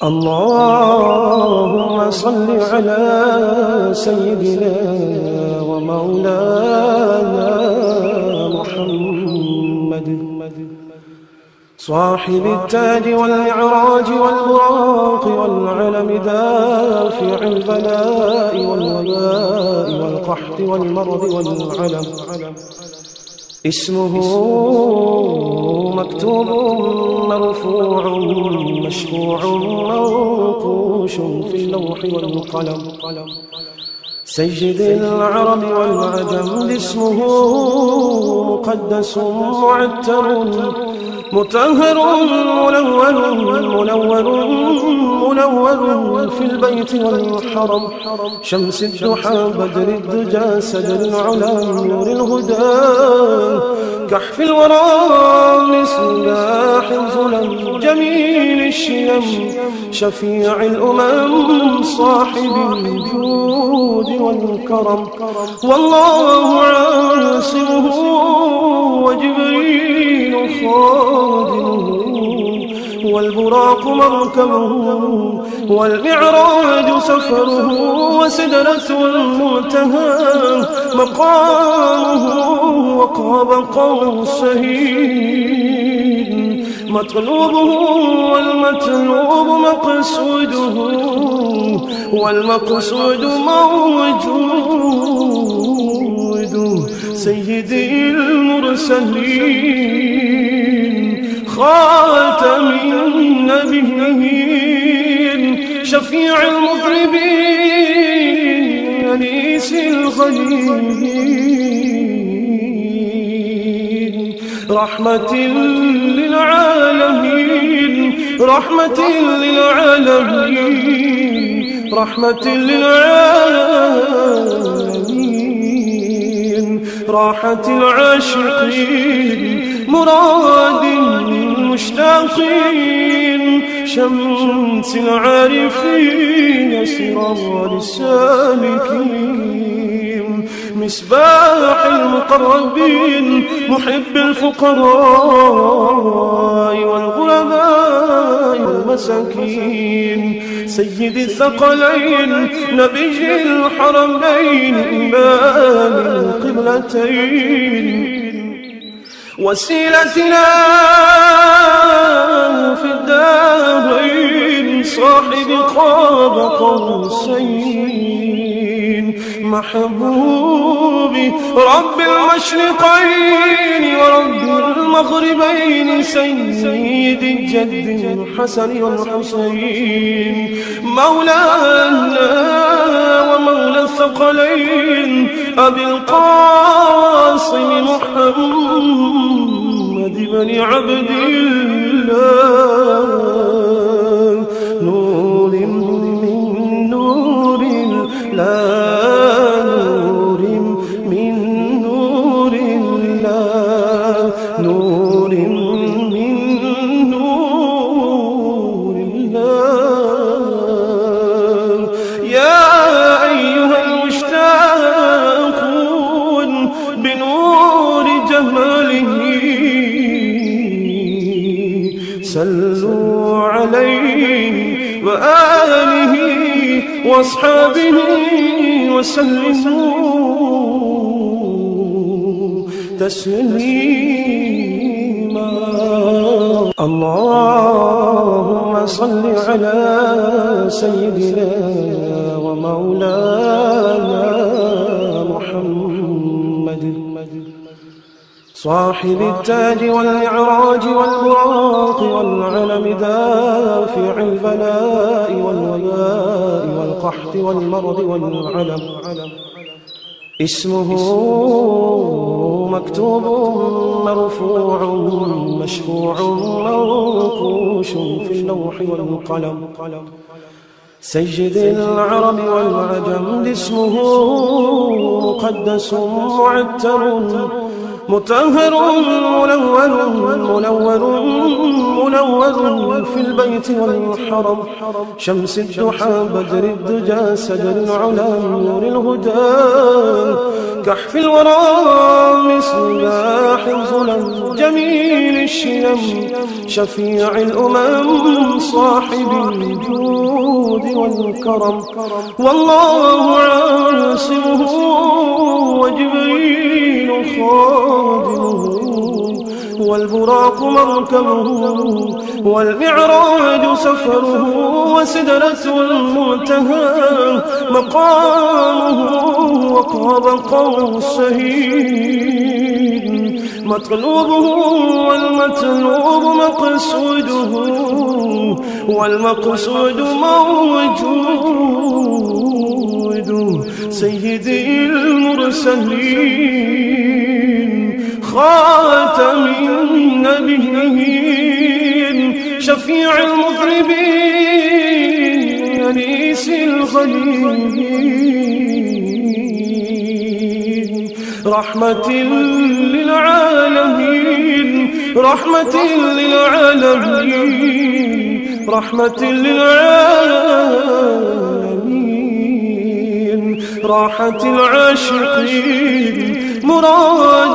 اللهم صل على سيدنا ومولانا محمد صاحب التاج والإعراج والبراق والعلم دافع البلاء والوباء والقحط والمرض والعلم اسمه مكتوب مرفوع مشفوع منقوش في اللوح والقلم سيد العرب والعجم اسمه مقدس معتر مطهر منور في البيت والحرم شمس الضحى بدر الدجى سدر العلا نور الهدى كحف الورى مصباح الظلم جميل الشيم شفيع الأمم صاحب الجود والكرم والله عاصمه وجبريل خادمه والبراق مركبه والمعراج سفره وسدرة المنتهى مقامه وقاب قوسين مطلوبه والمطلوب مقصوده والمقصود موجود سيدي المرسلين خاتم النبيين شفيع المذنبين أنيس الغنيين رحمة للعالمين رحمة للعالمين رحمة للعالمين راحة العاشقين مراد المشتاقين شمس العارفين سرار السالكين مصباح المقربين محب الفقراء والغرباء والمساكين سيد الثقلين نبي الحرمين إمام القبلتين وسيلتنا في الدارين صاحب قاب قوسين محبوبي رب المشرقين ورب المغربين سيد الجد الحسن والحسين مولانا ومولى الثقلين أبي القاسم محمد بن عبد الله نور من نور الله نور من نور الله نور من نور الله يا أيها المشتاقون بنور جماله صلوا عليه وآله وأصحابه وسلموا تسليما اللهم صل على سيدنا ومولانا محمد صاحب التاج والإعراج والبراق والعلم دافع البلاء والوباء والقحط والمرض والعلم اسمه مكتوب مرفوع مشفوع منقوش في اللوح والقلم سيد العرب والعجم اسمه مقدس معتر مطهر منور في البيت والحرم، شمس الضحى بدر الدجى سدر العلا نور الهدى، كحف الورى مصباح الظلم، جميل الشيم شفيع الأمم، صاحب الجود والكرم، والله عاصمه وجبريل خادمه، والبراق مركبه، والمعراج سفره، وسدرة المنتهى مقامه، وقاب قوسين مطلوبه، والمطلوب مقصوده، والمقصود موجود، سيدي المرسلين خاتم النبيين، شفيع المذنبين، أنيس الغريبين، رحمة للعالمين، رحمة للعالمين، رحمة للعالمين، راحة العاشقين، مراد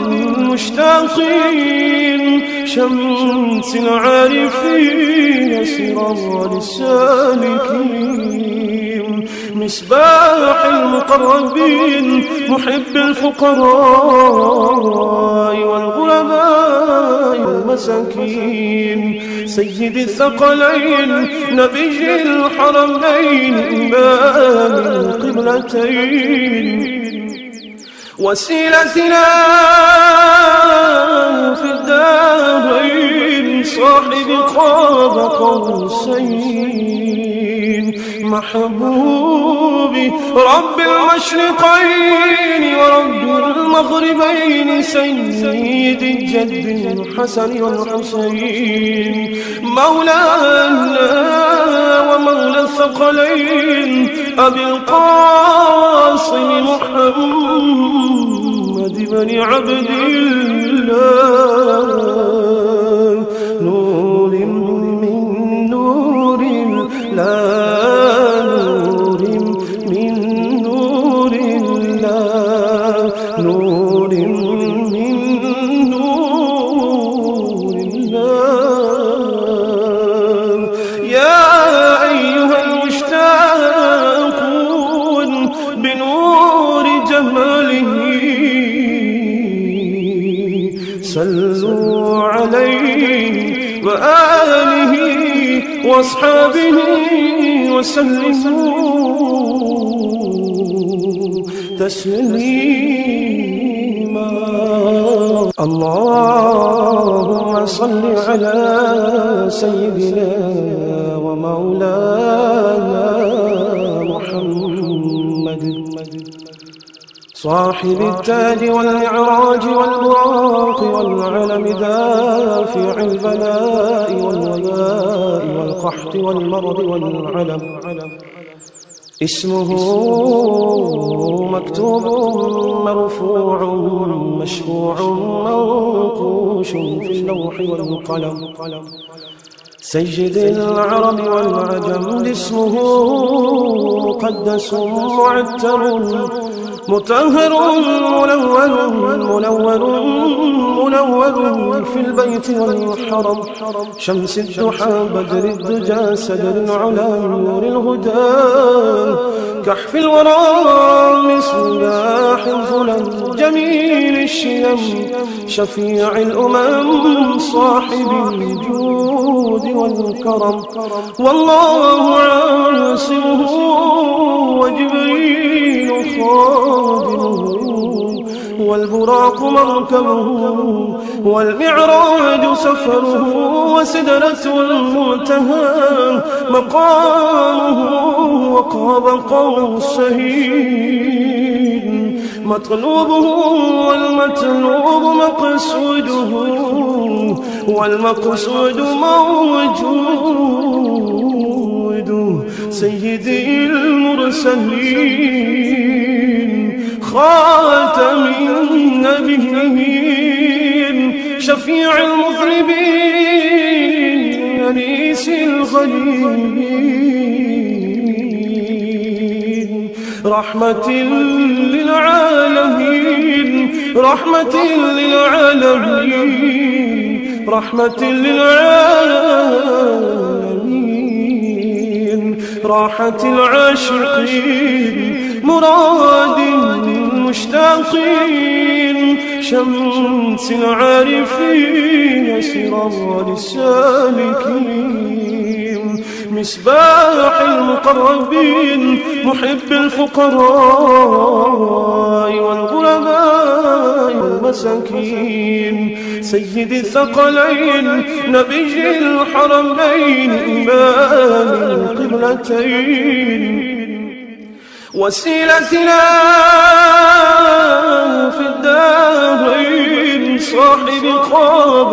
المشتاقين، شمس العارفين، سراج السالكين، مصباح المقربين، محب الفقراء والغرباء والمساكين، سيد الثقلين، نبي الحرمين، إمام القبلتين، وسيلتنا في الدارين، صاحب قاب قوسين، محبوبي رب المشرقين ورب المغربين، سيد الجد الحسن والحسين، مولانا ومولى الثقلين، أبي القاسم محمد بن عبد الله، نور من نور الله، نور من نور الله، نور من نور الله، يا أيها المشتاقون بنور جماله، صلوا عليه وآله وأصحابه وسلموا تسليما. اللهم صل على سيدنا ومولانا محمد، صاحب التاج والمعراج والبراق والعلم، دافع البلاء والوباء والقحط والمرض والعلم، اسمه مكتوب مرفوع مشفوع منقوش في اللوح والقلم، سيد العرب والعجم، اسمه مقدس معتر مطهر منور في البيت والحرم، شمس الضحى بدر الدجى سدر العلا نور الهدى، كحف الورى مصباح الظلم، جميل الشيم شفيع الأمم، صاحب الجود والكرم، والله عاصمه وجبريل خادمه، والبراق مركبه، والمعراج سفره، وسدرة المنتهى مقامه، وقاب قوسين مطلوبه، والمطلوب مقصوده، والمقصود موجود، سيدي المرسلين خاتم خاتم النبيين شفيع المذنبين أنيس الغريبين رحمة للعالمين رحمة للعالمين رحمة للعالمين راحة العاشقين مراد المشتاقين شمس العارفين سراج السالكين مصباح المقربين محب الفقراء والغرباء والمساكين سيد الثقلين نبي الحرمين إمام القبلتين وسيلتنا في الدارين صاحب قاب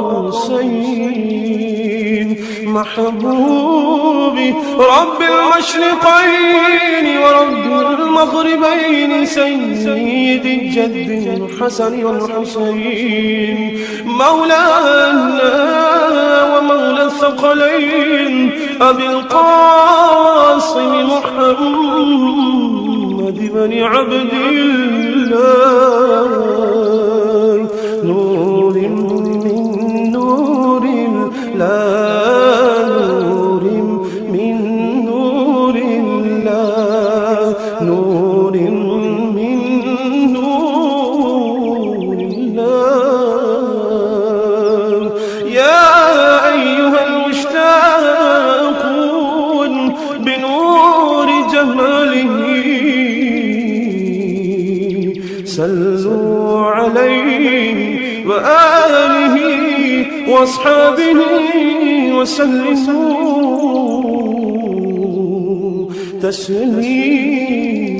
قوسين محبوبي رب المشرقين ورب المغربين سيد الجد الحسن والحسين مولانا ومولى الثقلين أبي القاسم محمد بن عبد الله نور من نور الله نور من نور الله نور من نور الله يا أيها المشتاقون بنور جماله صلوا عليه وآله وأصحابه وسلموا تسليما.